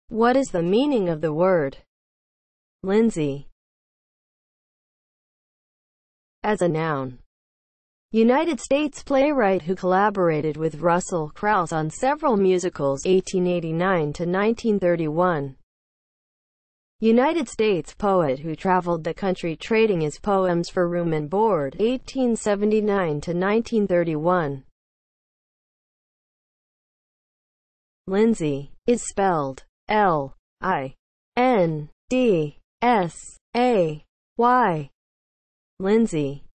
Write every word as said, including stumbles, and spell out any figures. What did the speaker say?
What is the meaning of the word Lindsay as a noun? United States playwright who collaborated with Russel Crouse on several musicals, eighteen eighty-nine to nineteen thirty-one. United States poet who traveled the country trading his poems for room and board, eighteen seventy-nine to nineteen thirty-one. Lindsay is spelled L I N D S A Y. Lindsay